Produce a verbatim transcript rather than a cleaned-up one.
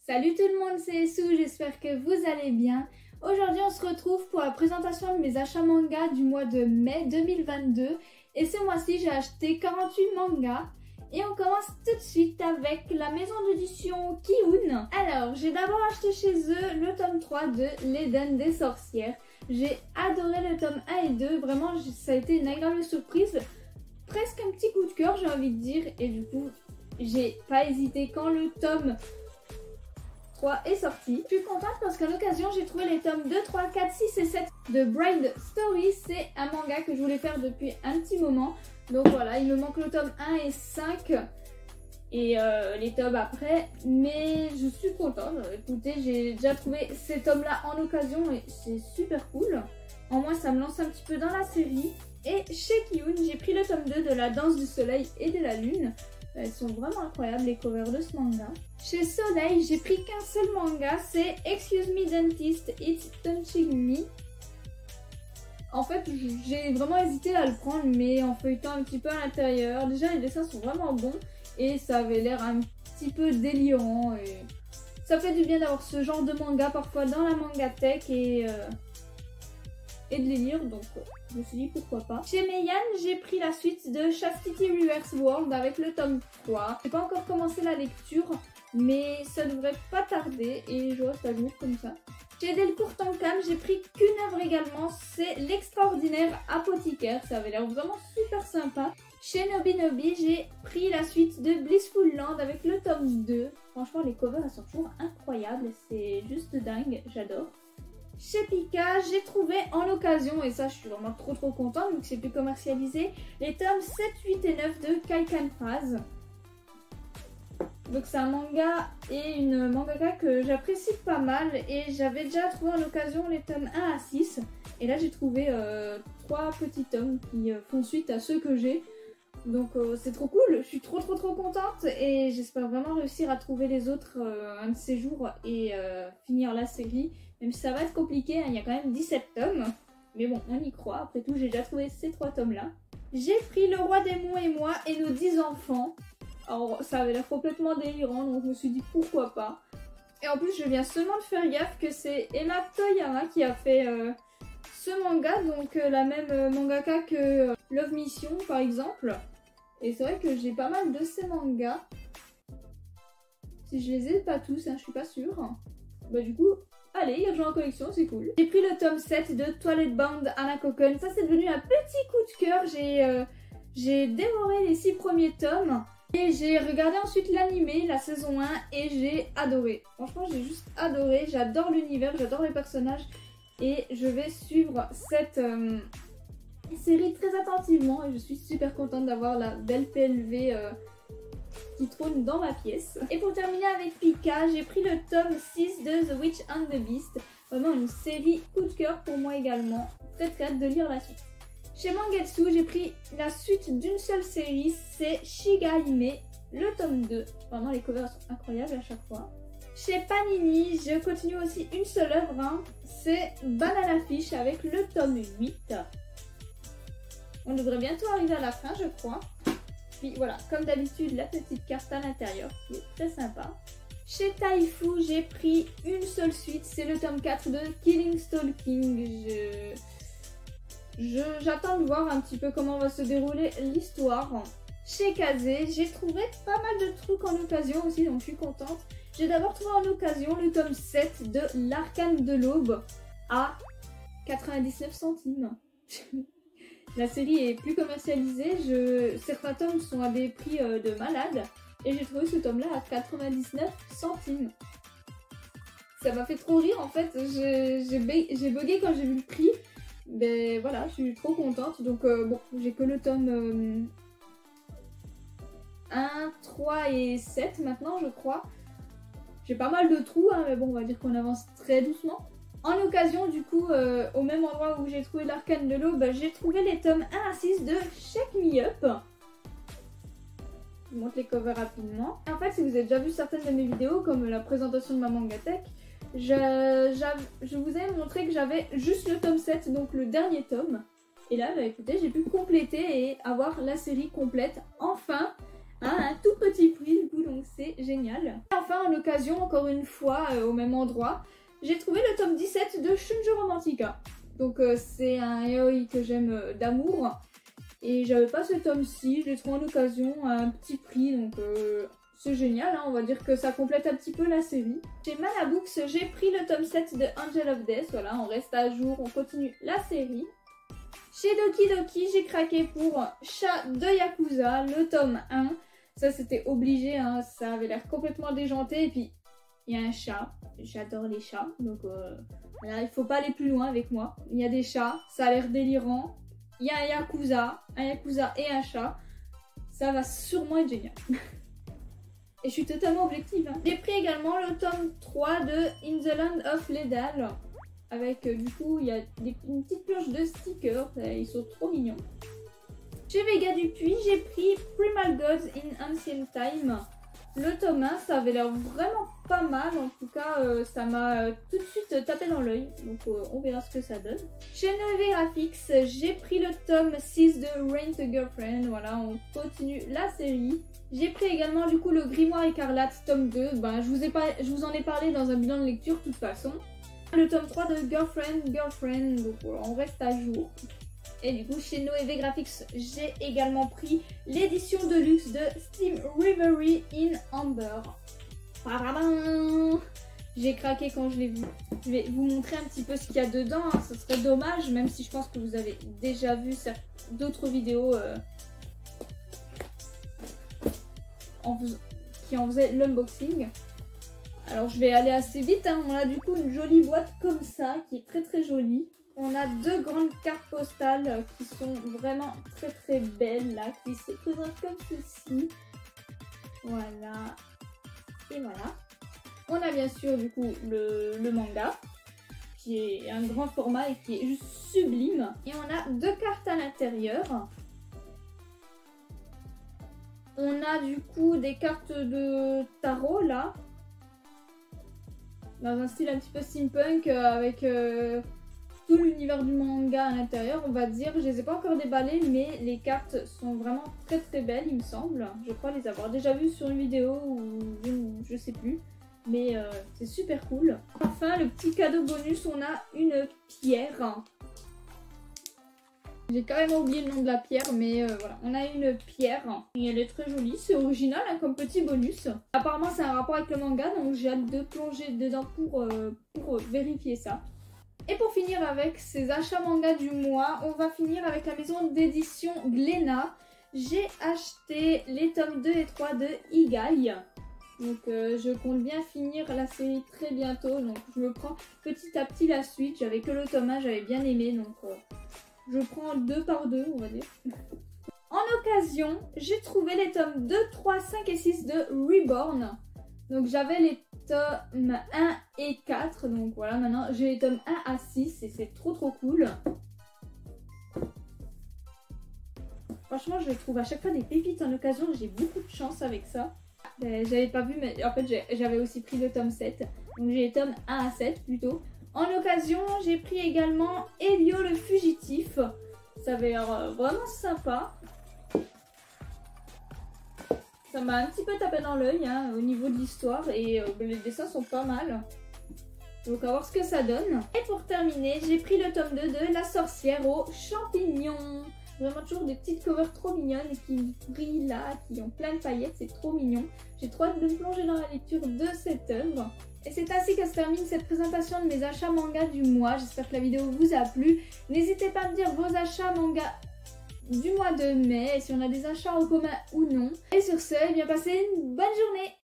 Salut tout le monde, c'est Sou, j'espère que vous allez bien. Aujourd'hui on se retrouve pour la présentation de mes achats manga du mois de mai deux mille vingt-deux. Et ce mois-ci j'ai acheté quarante-huit mangas. Et on commence tout de suite avec la maison d'édition Kiun. Alors j'ai d'abord acheté chez eux le tome trois de l'Éden des sorcières. J'ai adoré le tome un et deux, vraiment ça a été une agréable surprise. Presque un petit coup de cœur j'ai envie de dire. Et du coup j'ai pas hésité quand le tome trois est sorti. Je suis contente parce qu'à l'occasion j'ai trouvé les tomes deux, trois, quatre, six et sept de Bride Story. C'est un manga que je voulais faire depuis un petit moment. Donc voilà, il me manque le tome un et cinq et euh, les tomes après. Mais je suis contente. Écoutez, j'ai déjà trouvé ces tomes là en occasion et c'est super cool. En moins ça me lance un petit peu dans la série. Et chez Kiun, j'ai pris le tome deux de La Danse du Soleil et de la Lune. Elles sont vraiment incroyables les covers de ce manga. Chez Soleil, j'ai pris qu'un seul manga, c'est Excuse Me Dentist, It's Touching Me. En fait, j'ai vraiment hésité à le prendre, mais en feuilletant un petit peu à l'intérieur, déjà les dessins sont vraiment bons et ça avait l'air un petit peu délirant. Et ça fait du bien d'avoir ce genre de manga parfois dans la mangatech et, euh, et de les lire, donc euh, je me suis dit pourquoi pas. Chez Meian, j'ai pris la suite de Chastity Reverse World avec le tome trois. J'ai pas encore commencé la lecture, mais ça devrait pas tarder et je reste à jour comme ça. Chez Delcourt Tankam, j'ai pris qu'une œuvre également, c'est L'extraordinaire apothicaire. Ça avait l'air vraiment super sympa. Chez Nobi Nobi, j'ai pris la suite de Blissful Land avec le tome deux. Franchement, les covers elles sont toujours incroyables, c'est juste dingue, j'adore. Chez Pika, j'ai trouvé en occasion, et ça je suis vraiment trop trop contente vu que c'est plus commercialisé, les tomes sept, huit et neuf de Kaikan Phase. Donc c'est un manga et une mangaka que j'apprécie pas mal et j'avais déjà trouvé en occasion les tomes un à six. Et là j'ai trouvé euh, trois petits tomes qui euh, font suite à ceux que j'ai. Donc euh, c'est trop cool, je suis trop trop trop contente et j'espère vraiment réussir à trouver les autres euh, un de ces jours et euh, finir la série. Même si ça va être compliqué, hein, il y a quand même dix-sept tomes. Mais bon, on y croit, après tout j'ai déjà trouvé ces trois tomes là. J'ai pris Le Roi Démon et moi et nos dix enfants. Alors ça avait l'air complètement délirant donc je me suis dit pourquoi pas. Et en plus je viens seulement de faire gaffe que c'est Emma Toyama qui a fait euh, ce manga. Donc euh, la même euh, mangaka que euh, Love Mission par exemple. Et c'est vrai que j'ai pas mal de ces mangas. Si je les ai pas tous, hein, je suis pas sûre. Bah du coup, allez, il rejoint en collection, c'est cool. J'ai pris le tome sept de Toilet Bound Anna Kokon. Ça c'est devenu un petit coup de cœur. J'ai euh, j'ai dévoré les six premiers tomes. Et j'ai regardé ensuite l'animé, la saison un, et j'ai adoré. Franchement, j'ai juste adoré. J'adore l'univers, j'adore les personnages. Et je vais suivre cette euh, série très attentivement. Et je suis super contente d'avoir la belle P L V euh, qui trône dans ma pièce. Et pour terminer avec Pika, j'ai pris le tome six de The Witch and the Beast. Vraiment une série coup de cœur pour moi également. Très très hâte de lire la suite. Chez Mangetsu, j'ai pris la suite d'une seule série, c'est Shigahime, le tome deux. Vraiment, les covers sont incroyables à chaque fois. Chez Panini, je continue aussi une seule œuvre, hein, c'est Banana Fish avec le tome huit. On devrait bientôt arriver à la fin, je crois. Puis voilà, comme d'habitude, la petite carte à l'intérieur qui est très sympa. Chez Taifu, j'ai pris une seule suite, c'est le tome quatre de Killing Stalking. Je... J'attends de voir un petit peu comment va se dérouler l'histoire. Chez Kazé, j'ai trouvé pas mal de trucs en occasion aussi, donc je suis contente. J'ai d'abord trouvé en occasion le tome sept de L'Arcane de l'Aube à quatre-vingt-dix-neuf centimes. La série est plus commercialisée, je... certains tomes sont à des prix euh, de malade. Et j'ai trouvé ce tome là à quatre-vingt-dix-neuf centimes. Ça m'a fait trop rire en fait, j'ai bugué quand j'ai vu le prix. Ben voilà, je suis trop contente. Donc euh, bon, j'ai que le tome euh, un, trois et sept maintenant je crois. J'ai pas mal de trous, hein, mais bon on va dire qu'on avance très doucement. En occasion du coup, euh, au même endroit où j'ai trouvé l'Arcane de l'Aube, j'ai trouvé les tomes un à six de Shake Me Up. Je vous montre les covers rapidement. En fait si vous avez déjà vu certaines de mes vidéos comme la présentation de ma mangatech, Je, je vous ai montré que j'avais juste le tome sept, donc le dernier tome. Et là, bah, écoutez, j'ai pu compléter et avoir la série complète, enfin, hein, un tout petit prix du coup, donc c'est génial. Et enfin, en occasion, encore une fois, euh, au même endroit, j'ai trouvé le tome dix-sept de Shunjo Romantica. Donc euh, c'est un yaoi que j'aime euh, d'amour. Et j'avais pas ce tome-ci, je l'ai trouvé en occasion à un petit prix, donc euh, c'est génial, hein, on va dire que ça complète un petit peu la série. Chez Manabooks, j'ai pris le tome sept de Angel of Death, voilà, on reste à jour, on continue la série. Chez Doki Doki, j'ai craqué pour Chat de Yakuza, le tome un. Ça c'était obligé, hein, ça avait l'air complètement déjanté, et puis il y a un chat, j'adore les chats, donc euh, voilà, il faut pas aller plus loin avec moi. Il y a des chats, ça a l'air délirant. Il y a un Yakuza, un Yakuza et un chat. Ça va sûrement être génial. Et je suis totalement objective. Hein. J'ai pris également le tome trois de In the Land of Ledal. Avec euh, du coup, il y a des, une petite planche de stickers. Ils sont trop mignons. Chez Vega Dupuis, j'ai pris Primal Gods in Ancient Time. Le tome un, ça avait l'air vraiment pas mal. En tout cas, euh, ça m'a euh, tout de suite tapé dans l'œil. Donc euh, on verra ce que ça donne. Chez Noévé Graphics, j'ai pris le tome six de Rain the Girlfriend. Voilà, on continue la série. J'ai pris également du coup le Grimoire Écarlate tome deux. Ben, je, vous ai pas, je vous en ai parlé dans un bilan de lecture de toute façon. Le tome trois de Girlfriend, Girlfriend. Donc voilà, on reste à jour. Et du coup, chez Noévé Graphics, j'ai également pris l'édition de luxe de Steam Reverie in Amber. J'ai craqué quand je l'ai vu. Je vais vous montrer un petit peu ce qu'il y a dedans. Hein. Ce serait dommage, même si je pense que vous avez déjà vu d'autres vidéos euh, en qui en faisaient l'unboxing. Alors, je vais aller assez vite. Hein. On a du coup une jolie boîte comme ça, qui est très très jolie. On a deux grandes cartes postales qui sont vraiment très très belles là, qui se présentent comme ceci. Voilà. Et voilà. On a bien sûr du coup le, le manga, qui est un grand format et qui est juste sublime. Et on a deux cartes à l'intérieur. On a du coup des cartes de tarot là. Dans un style un petit peu steampunk euh, avec... Euh, tout l'univers du manga à l'intérieur, on va dire. Je les ai pas encore déballées, mais les cartes sont vraiment très très belles, il me semble. Je crois les avoir déjà vues sur une vidéo ou je, je sais plus. Mais euh, c'est super cool. Enfin, le petit cadeau bonus, on a une pierre. J'ai carrément oublié le nom de la pierre, mais euh, voilà. On a une pierre et elle est très jolie. C'est original hein, comme petit bonus. Apparemment, c'est un rapport avec le manga, donc j'ai hâte de plonger dedans pour, euh, pour vérifier ça. Et pour finir avec ces achats manga du mois, on va finir avec la maison d'édition Glénat. J'ai acheté les tomes deux et trois de Igai. Donc euh, je compte bien finir la série très bientôt. Donc je me prends petit à petit la suite. J'avais que le tome un, j'avais bien aimé. Donc euh, je prends deux par deux, on va dire. En occasion, j'ai trouvé les tomes deux, trois, cinq et six de Reborn. Donc j'avais les tomes un et quatre, donc voilà, maintenant j'ai les tomes un à six et c'est trop trop cool. Franchement, je trouve à chaque fois des pépites en occasion, j'ai beaucoup de chance avec ça. J'avais pas vu, mais en fait j'avais aussi pris le tome sept, donc j'ai les tomes un à sept plutôt. En occasion, j'ai pris également Elio le fugitif, ça avait l'air vraiment sympa. Ça m'a un petit peu tapé dans l'œil hein, au niveau de l'histoire et euh, les dessins sont pas mal. Donc on va voir ce que ça donne. Et pour terminer, j'ai pris le tome deux de La sorcière aux champignons. Vraiment toujours des petites covers trop mignonnes qui brillent là, qui ont plein de paillettes, c'est trop mignon. J'ai trop hâte de me plonger dans la lecture de cette œuvre. Et c'est ainsi que se termine cette présentation de mes achats manga du mois. J'espère que la vidéo vous a plu. N'hésitez pas à me dire vos achats manga du mois de mai, et si on a des achats en commun ou non. Et sur ce, eh bien passez une bonne journée.